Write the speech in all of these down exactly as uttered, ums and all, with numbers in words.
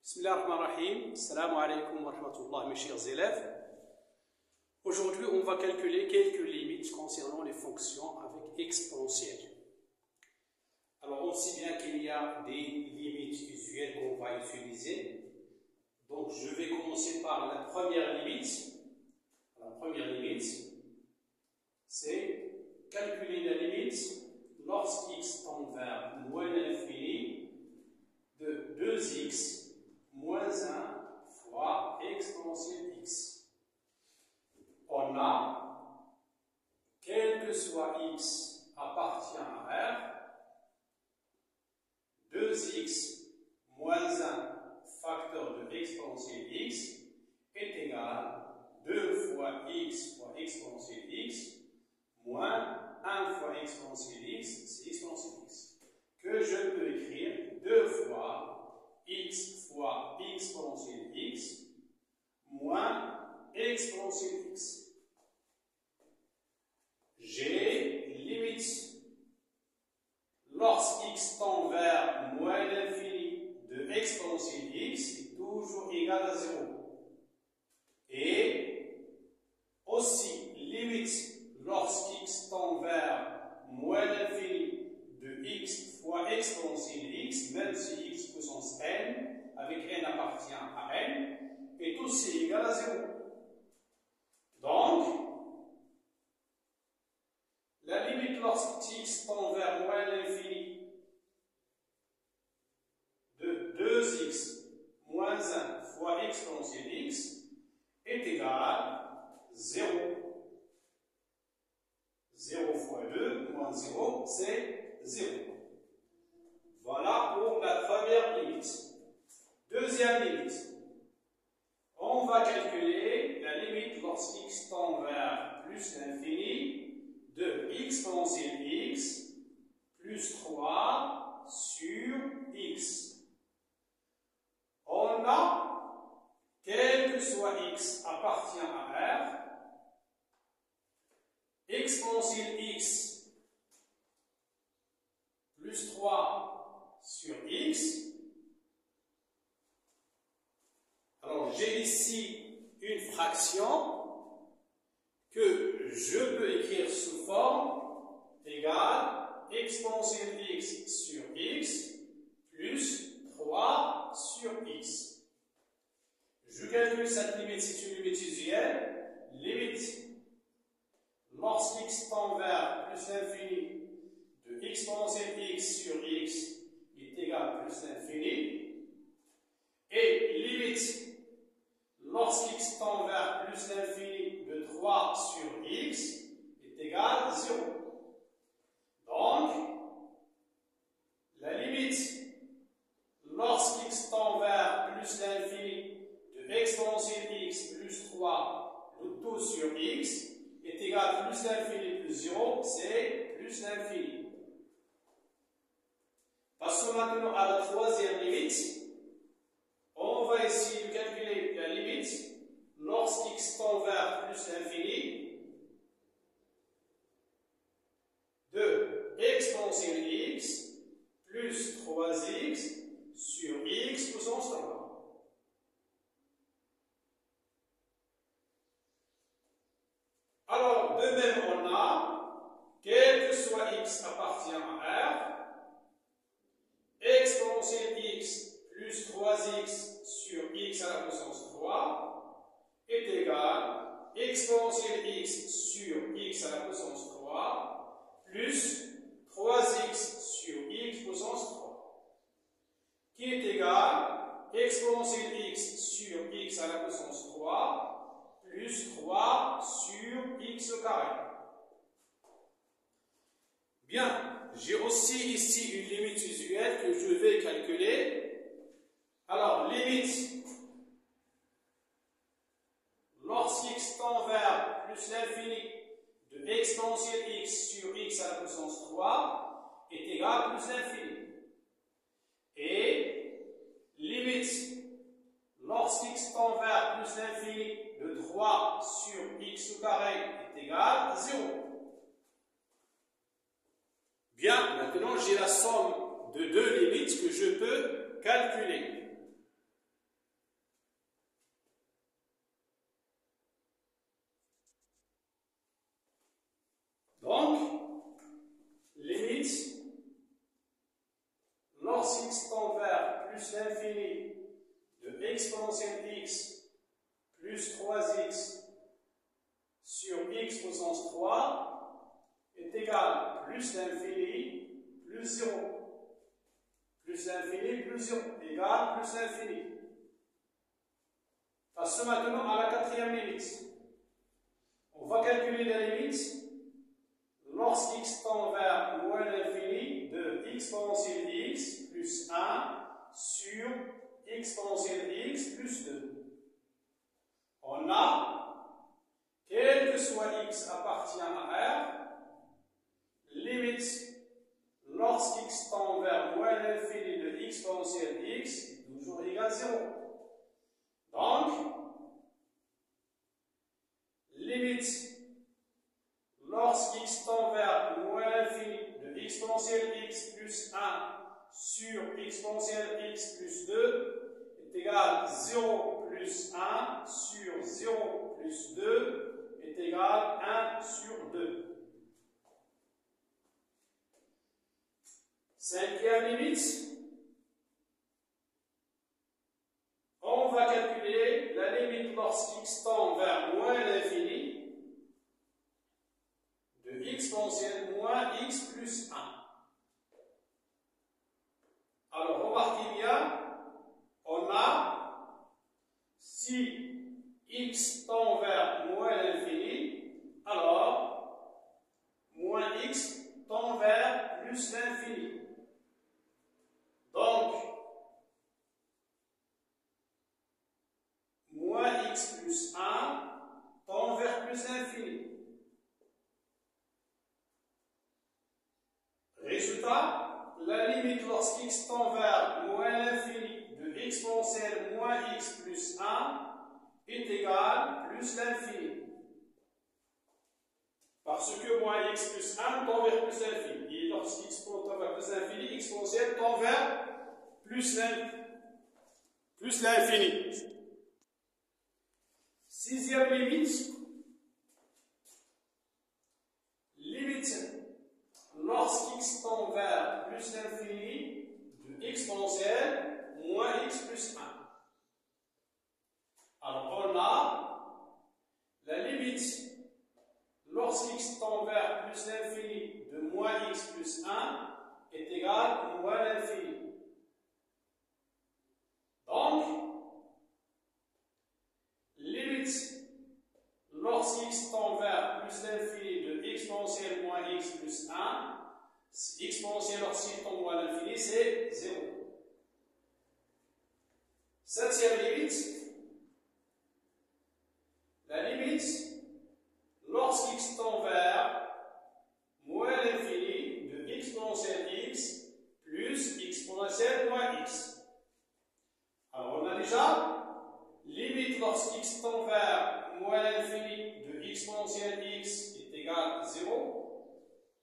Bismillahirrahmanirrahim. Assalamu alaikum wa rahmatullah, mes chers élèves. Aujourd'hui, on va calculer quelques limites concernant les fonctions avec exponentielle. Alors, on sait bien qu'il y a des limites usuelles qu'on va utiliser. Donc, je vais commencer par la première limite. La première limite, c'est calculer la limite lorsqu'x tend vers moins l'infini de deux x moins un fois exponentielle x. On a, quel que soit x appartient à R, deux x moins un facteur de exponentielle x est égal deux fois x fois exponentielle x moins un fois exponentielle x, c'est exponentielle x, que je peux écrire deux fois x fois exponentielle x moins exponentielle x. J'ai limite lorsqu'x tend vers moins l'infini de exponentielle x est toujours égal à zéro. Et aussi limite lorsqu'x tend vers moins l'infini de x fois exponentielle x, même si x puissance n, avec n appartient à n, est aussi égal à zéro. Donc, la limite lorsqu'x tend vers moins l'infini de deux x moins un fois exponentielle x est égale à zéro. zéro fois deux moins zéro, c'est zéro. Voilà pour la première limite. Deuxième limite. On va calculer la limite lorsqu'x tend vers plus l'infini de exponentielle x plus trois sur x. On a, quel que soit x appartient à R, exponentielle x plus trois sur x. Alors, j'ai ici une fraction que je peux écrire sous forme égale exponentielle x sur x plus trois sur x. Je calcule cette limite, c'est une limite usuelle. Limite lorsqu'x tend vers plus l'infini de exponentielle x sur x est égal à plus l'infini. Et limite lorsqu'x tend vers plus l'infini de trois sur x est égal à zéro. Donc, la limite lorsqu'x tend vers plus l'infini de exponentielle x plus trois, le tout sur x, est égal à plus l'infini plus zéro, c'est plus l'infini. Passons maintenant à la troisième limite. On va essayer de calculer la limite lorsqu'x tend vers plus l'infini de exponentielle x plus trois x sur x puissance trois. Alors, de même, on a, quel que soit x appartient à R, exponentielle x plus trois x sur x à la puissance trois est égal à exponentielle x sur x à la puissance trois plus trois x sur x puissance trois, qui est égal à exponentielle x sur x à la puissance trois plus trois sur x au carré. Bien, j'ai aussi ici une limite usuelle que je vais calculer. Alors, limite lorsqu'x tend vers plus l'infini de exponentielle x sur x à la puissance trois est égal à plus l'infini. Et limite lorsqu'x tend vers plus l'infini de trois sur x au carré est égal à zéro. Bien, maintenant j'ai la somme de deux limites que je peux exponentielle x plus trois x sur x puissance trois est égal plus l'infini plus zéro. Plus l'infini plus zéro égale plus l'infini. Passons maintenant à la quatrième limite. On va calculer la limite lorsqu'x tend vers moins l'infini de exponentielle x plus un sur exponentielle x plus deux. On a, quel que soit x appartient à R, limite lorsqu'x tend vers moins l'infini de exponentielle x est toujours égal à zéro. Donc, limite lorsqu'x tend vers moins l'infini de exponentielle x plus un sur exponentielle x plus deux est égal à zéro plus un sur zéro plus deux est égal à un sur deux. Cinquième limite, on va calculer la limite lorsqu'x tend vers moins l'infini de exponentielle moins x plus un. Alors, remarquez bien, on a, si x tend vers moins l'infini, alors, moins x tend vers plus l'infini. Donc, moins x plus un tend vers plus l'infini. Résultat, la limite lorsqu'x tend vers moins l'infini de exponentielle moins x plus un est égale à plus l'infini. Parce que moins x plus un tend vers plus l'infini. Et lorsqu'x tend vers plus l'infini, exponentielle tend vers plus l'infini. Sixième limite. Limite lorsqu'x tend vers plus l'infini de exponentielle moins x plus un. Alors on a la limite lorsqu'x tend vers plus l'infini de moins x plus un est égal à moins l'infini. Donc, limite lorsqu'x tend vers plus l'infini de exponentielle moins x plus un, exponentielle lorsqu'x tend moins l'infini, c'est zéro. Septième limite, la limite lorsqu'x tend vers moins l'infini de exponentielle x plus exponentielle moins x. Alors on a déjà limite lorsqu'x tend vers moins l'infini de exponentielle x est égal à zéro.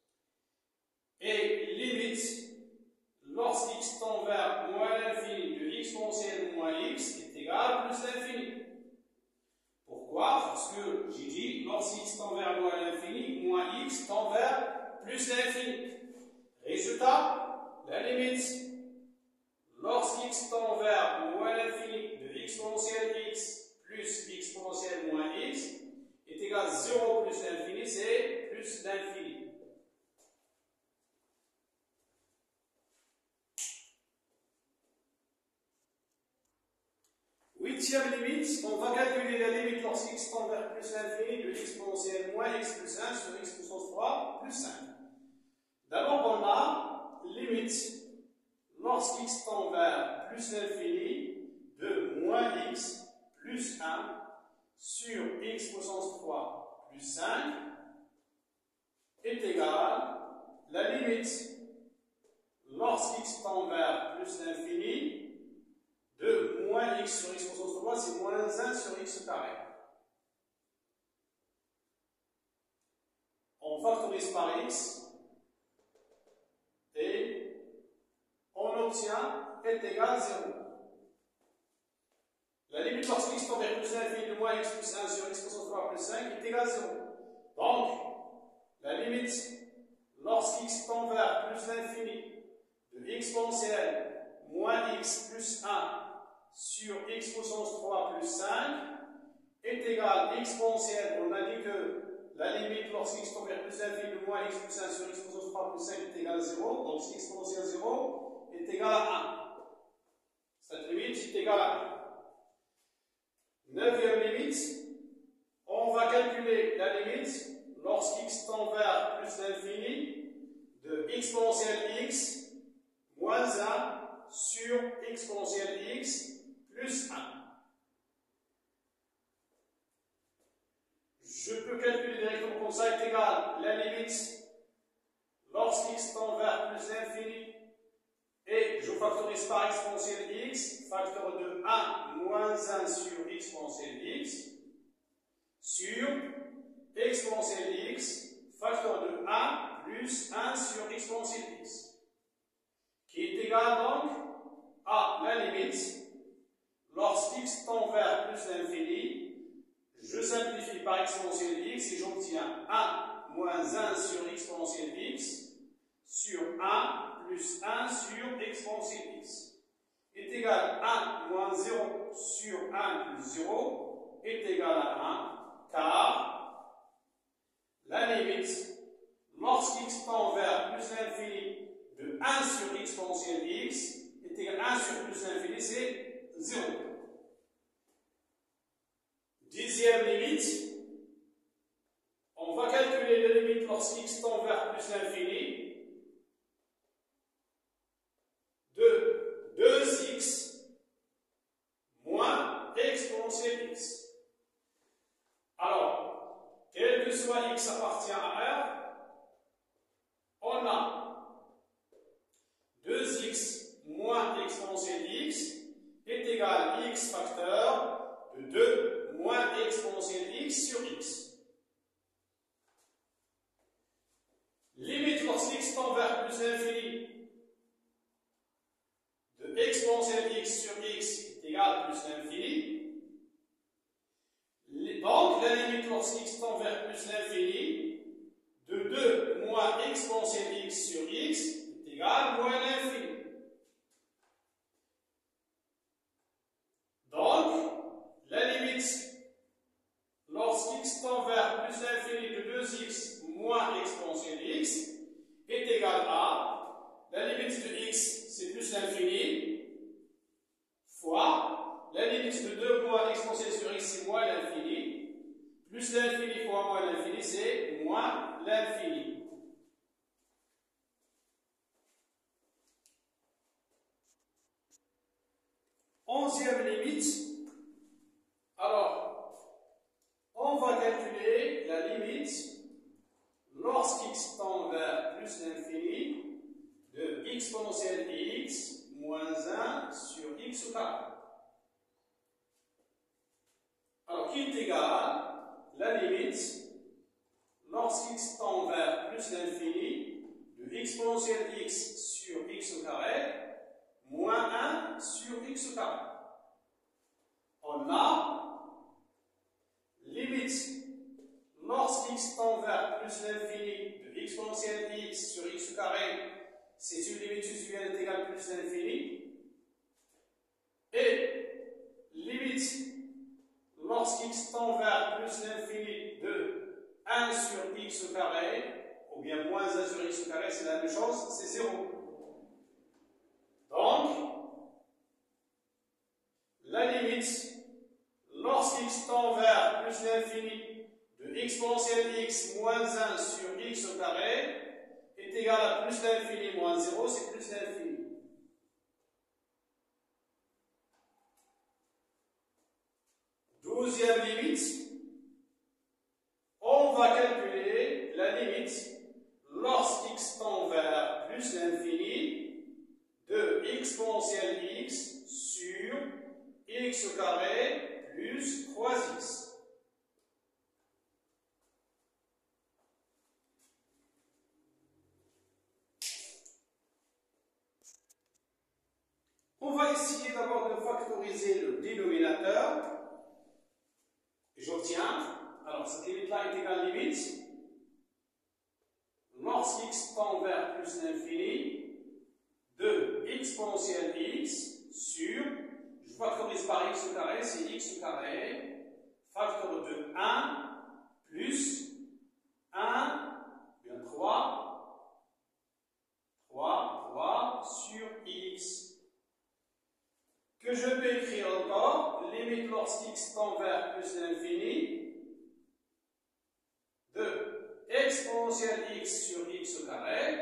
Et limite lorsqu'x tend vers moins l'infini de exponentielle moins x est égal à plus l'infini. Pourquoi? Parce que j'ai dit lorsqu'x tend vers moins l'infini, moins x tend vers plus l'infini. Résultat, la limite lorsqu'x tend vers moins l'infini de exponentielle x plus exponentielle moins x est égal à zéro plus l'infini, c'est plus l'infini. Huitième limite, on va calculer la limite lorsqu'x tend vers plus l'infini de exponentielle moins x plus un sur x puissance trois plus cinq. D'abord, on a limite lorsqu'x tend vers plus l'infini de moins x plus un sur x puissance trois plus cinq est égal la limite lorsqu'x tend vers plus l'infini de moins x sur x puissance trois, c'est moins un sur x carré. On factorise par x et on obtient est égal à zéro. La limite lorsqu'x tend vers plus l'infini de moins x plus un sur x puissance trois plus cinq est égale à zéro. Donc, la limite lorsqu'x tend vers plus l'infini de exponentielle moins x plus un sur x puissance trois plus cinq est égal à exponentielle. On a dit que la limite lorsqu'x tend vers plus l'infini de moins x plus un sur x puissance trois plus cinq est égal à zéro. Donc si exponentielle zéro est égal à un. Cette limite est égale à un. Neuvième limite, on va calculer la limite lorsqu'x tend vers plus l'infini de exponentielle x moins un sur exponentielle x plus un. Je peux calculer directement comme ça, est égal à la limite lorsqu'x tend vers plus l'infini et je factorise par exponentielle x, facteur de un moins un sur exponentielle x, sur exponentielle x, facteur de un plus un sur exponentielle x, qui est égal donc à la limite lorsqu'x tend vers plus l'infini, je simplifie par exponentielle x et j'obtiens un moins un sur exponentielle x sur un plus un sur exponentielle x est égal à un moins zéro sur un plus zéro est égal à un, car la limite lorsqu'x tend vers plus l'infini de un sur exponentielle x est égal à un sur plus l'infini, c'est zéro. Dixième limite, on va calculer la limite lorsqu'x tend vers plus l'infini de deux x moins exponentielle x. Alors, quel que soit x appartient à R, on a deux x moins exponentielle x est égal à x facteur de deux moins exponentielle x sur x. Limite lorsqu'x tend vers plus l'infini de exponentielle x sur x est égal à plus l'infini. Donc, la limite lorsqu'x tend vers plus l'infini de deux moins exponentielle x sur x est égal à moins l'infini. Donc, la limite lorsqu'x tend vers plus l'infini de deux x moins exponentielle x est égal à la limite de x, c'est plus l'infini, fois la limite de deux moins exponentielle sur x, c'est moins l'infini, plus l'infini fois moins l'infini, c'est moins l'infini. Onzième limite. Alors, on va calculer la limite lorsqu'x tend vers plus l'infini de exponentielle x moins un sur x au carré. Alors, qui est égal à la limite lorsqu'x tend vers plus l'infini de exponentielle x sur x au carré moins un sur x au carré. On a limite lorsqu'x tend vers plus l'infini de exponentielle x sur x au carré, c'est une limite usuelle est égale à plus l'infini, et limite lorsqu'x tend vers plus l'infini de un sur x au carré, ou bien moins un sur x au carré, c'est la même chose, c'est zéro. Donc, la limite lorsqu'x tend vers plus l'infini de exponentielle x moins un sur x au carré est égal à plus l'infini moins zéro, c'est plus l'infini. Douzième limite, on va calculer la limite lorsqu'x tend vers plus l'infini de exponentielle x sur x au carré plus trois x. On va essayer d'abord de factoriser le dénominateur. J'obtiens, alors cette limite-là est égale à limite lorsqu'x tend vers plus l'infini de exponentielle x sur, je factorise carré, c'est x au carré, facteur de un, plus un, bien trois, trois, trois, sur x. Que je peux écrire encore, limite lorsqu'x tend vers plus l'infini, de exponentielle x sur x au carré,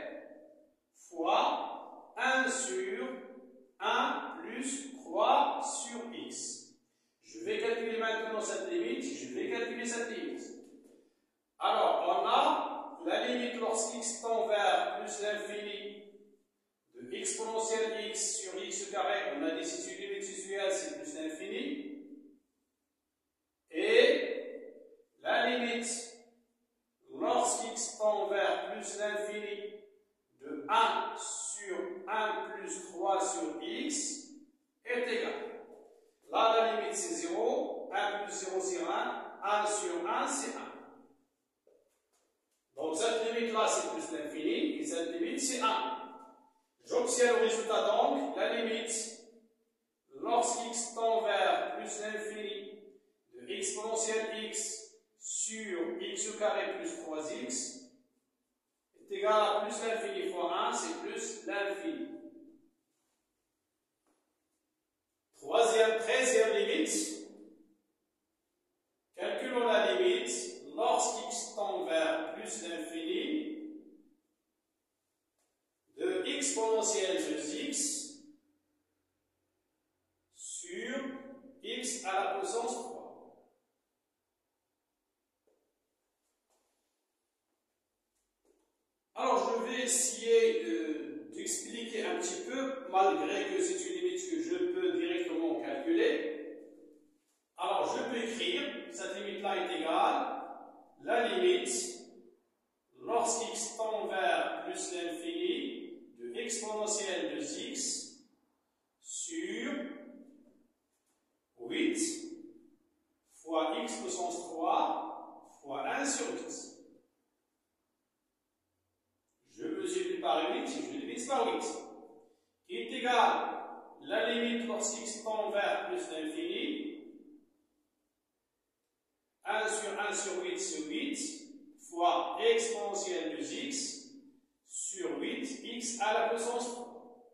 fois un sur un plus trois sur x. Je vais calculer maintenant cette limite, je vais calculer cette limite. Alors, on a la limite lorsqu'x tend vers plus l'infini de exponentielle x sur x au carré, on a dit si une limite usuelle, c'est plus l'infini. Et la limite lorsqu'x tend vers plus l'infini de un sur un plus trois sur x est égal. Là, la limite c'est zéro, un plus zéro c'est un, un sur un c'est un. Donc cette limite-là c'est plus l'infini et cette limite c'est un. J'obtiens le résultat donc, la limite lorsqu'x tend vers plus l'infini de exponentielle x sur x au carré plus trois x est égal à plus l'infini fois un, c'est plus l'infini. Troisième, treizième limite, calculons la limite lorsqu'x tend vers plus l'infini de exponentielle de x sur x à la puissance trois. Alors, je vais essayer euh, d'expliquer un petit peu, malgré que c'est une limite que je peux directement calculer. Alors, je peux écrire, cette limite-là est égale, la limite, lorsqu'x tend vers plus l'infini, de exponentielle de x sur huit fois x puissance trois fois un sur x. Je multiplie par huit, je divise par huit. Qui est égal la limite lorsqu'x tend vers plus l'infini, un sur un sur huit sur huit fois exponentielle de x sur huit, x à la puissance trois.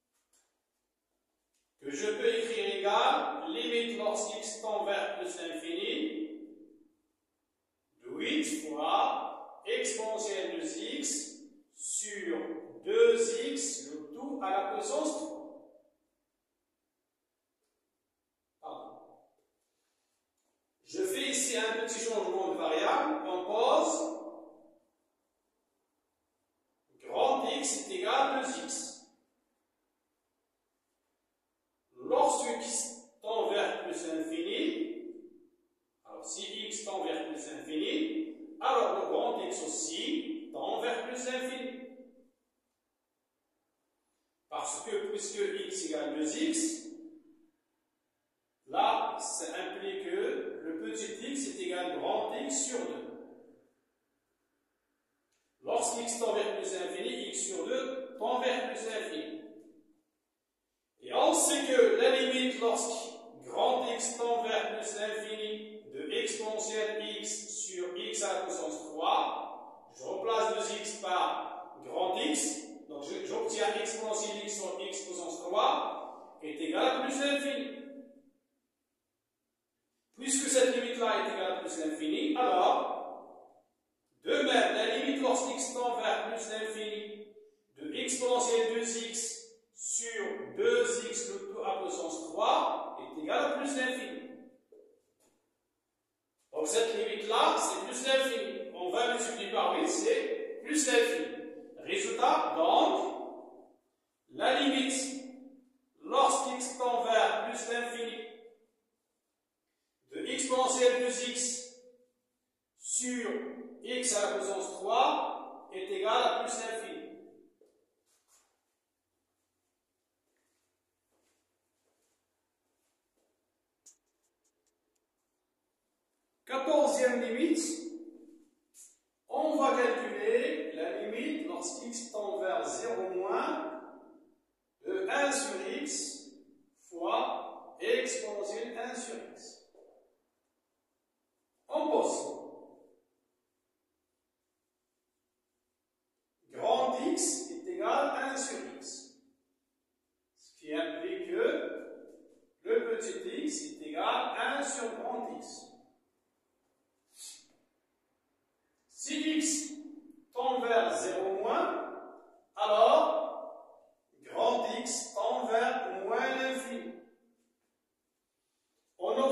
Que je peux écrire égal, limite lorsqu'x tend vers plus l'infini, de huit fois exponentielle de x sur deux x, le tout à la puissance trois. Pardon. Je fais ici un petit changement de variable, on pose grand X est égal à deux x. Lorsque x tend vers plus l'infini, alors si x tend vers plus l'infini, alors le grand X aussi tend vers plus l'infini. Parce que puisque x égale deux x, là, ça implique que le petit x est égal à grand X sur deux. Lorsqu'x tend vers plus l'infini, x sur deux tend vers plus l'infini. Et on sait que la limite lorsque grand X tend vers plus l'infini de exponentielle x sur x à la puissance trois, je remplace deux x par grand X, donc j'obtiens exponentielle x sur x puissance trois est égal à plus l'infini. Puisque cette limite-là est égale à plus l'infini, alors de même, la limite lorsqu'x tend vers plus l'infini de exponentielle deux x sur deux x le tout à puissance trois est égale à plus l'infini. Donc cette limite-là, c'est plus l'infini. On va multiplier par huit, c'est plus l'infini. Résultat, donc, la limite lorsqu'x tend vers plus l'infini de exponentielle deux x sur x à la puissance trois est égal à plus l'infini. Quatorzième limite, on va calculer la limite lorsqu'x tend vers zéro moins de un sur x fois exponentielle un sur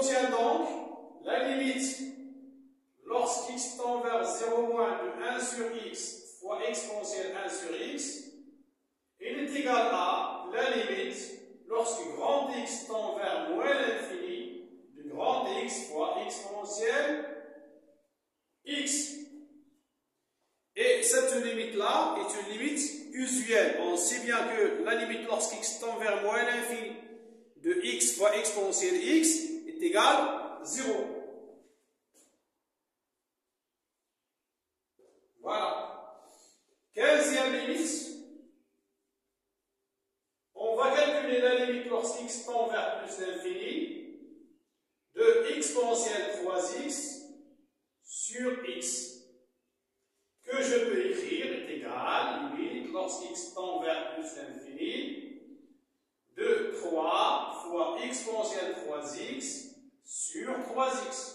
obtient donc la limite lorsqu'x tend vers zéro moins de un sur x fois exponentielle un sur x, il est égal à la limite lorsque grand X tend vers moins l'infini de grand X fois exponentielle x. Et cette limite-là est une limite usuelle. On sait bien que la limite lorsqu'x tend vers moins l'infini de x fois exponentielle x est égale à zéro. Voilà. quinzième limite. On va calculer la limite lorsqu'x tend vers plus l'infini de exponentielle trois x sur x, que je peux écrire est égal, limite lorsqu'x tend vers plus l'infini de trois fois exponentielle trois x sur trois x.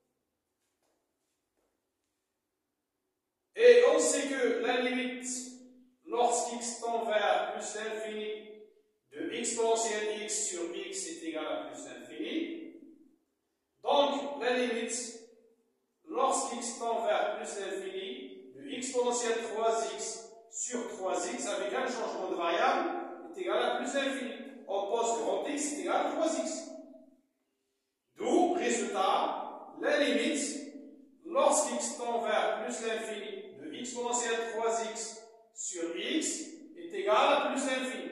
Et on sait que la limite lorsqu'x tend vers plus l'infini de exponentielle x sur x est égal à plus l'infini. Donc, la limite lorsqu'x tend vers plus l'infini de exponentielle trois x sur trois x avec un changement de variable est égal à plus l'infini. On pose grand x est égal à trois x. D'où, résultat, la limite lorsqu'x tend vers plus l'infini de exponentielle trois x sur x est égal à plus l'infini.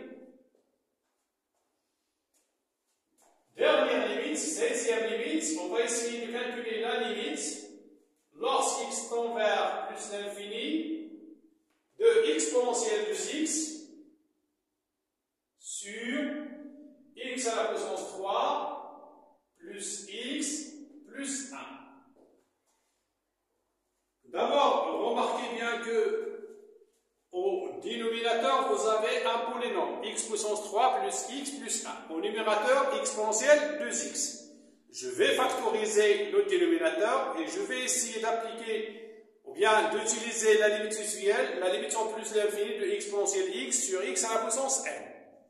Dernière limite, seizième limite, on va essayer de calculer la limite lorsqu'x tend vers plus l'infini de exponentielle de x sur x à la puissance trois plus x plus un. D'abord, remarquez bien que au dénominateur, vous avez un polynôme, x puissance trois plus x plus un. Au numérateur, exponentielle deux x. Je vais factoriser le dénominateur et je vais essayer d'appliquer ou bien d'utiliser la limite usuelle, la limite en plus l'infini de exponentielle x sur x à la puissance n.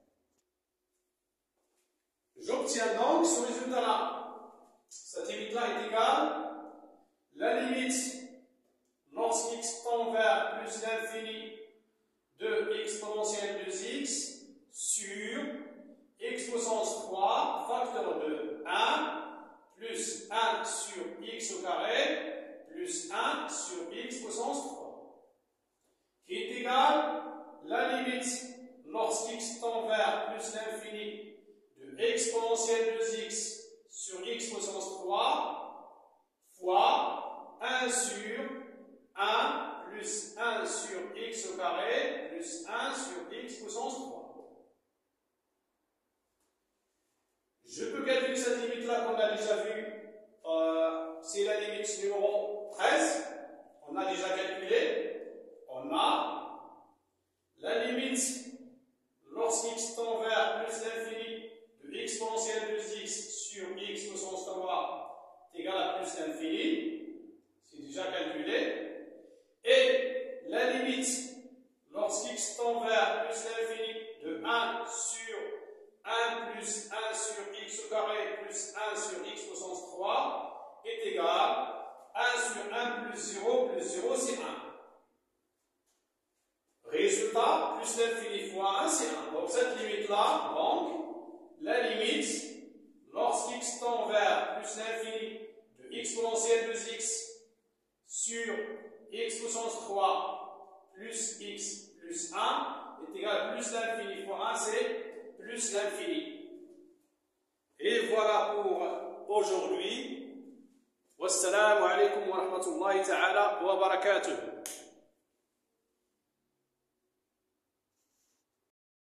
J'obtiens donc ce résultat-là. Cette limite-là est égale la limite lorsqu'x tend vers plus l'infini de exponentielle deux x sur x puissance trois facteur de un plus un sur x au carré plus un sur x puissance trois, qui est égal la limite lorsqu'x tend vers plus l'infini de exponentielle deux x sur x puissance trois fois un sur un plus un sur x au carré plus un sur x puissance trois. Je peux calculer cette limite-là qu'on a déjà vue. Euh, c'est la limite numéro treize. On a déjà calculé. On a la limite lorsqu'x tend vers plus l'infini de exponentielle deux x sur x puissance trois est égal à plus l'infini. C'est déjà calculé. Et la limite lorsqu'x tend vers plus l'infini de un sur un plus un sur x au carré plus un sur x puissance trois est égal à un sur un plus zéro plus zéro c'est un. Résultat, plus l'infini fois un c'est un. Donc cette limite-là, donc, la limite lorsqu'x tend vers plus l'infini de exponentielle deux x sur x puissance trois plus x plus un est égal à plus l'infini fois un, c'est plus l'infini. Et voilà pour aujourd'hui. Wassalamu alaikum wa rahmatullahi ta'ala wa barakatuh.